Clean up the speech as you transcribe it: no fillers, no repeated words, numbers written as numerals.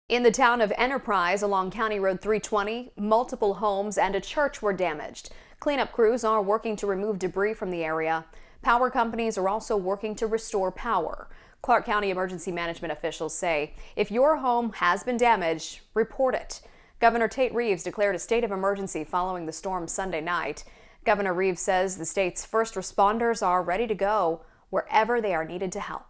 In the town of Enterprise along County Road 320, multiple homes and a church were damaged. Cleanup crews are working to remove debris from the area. Power companies are also working to restore power. Clark County emergency management officials say if your home has been damaged, report it. Governor Tate Reeves declared a state of emergency following the storm Sunday night. Governor Reeves says the state's first responders are ready to go wherever they are needed to help.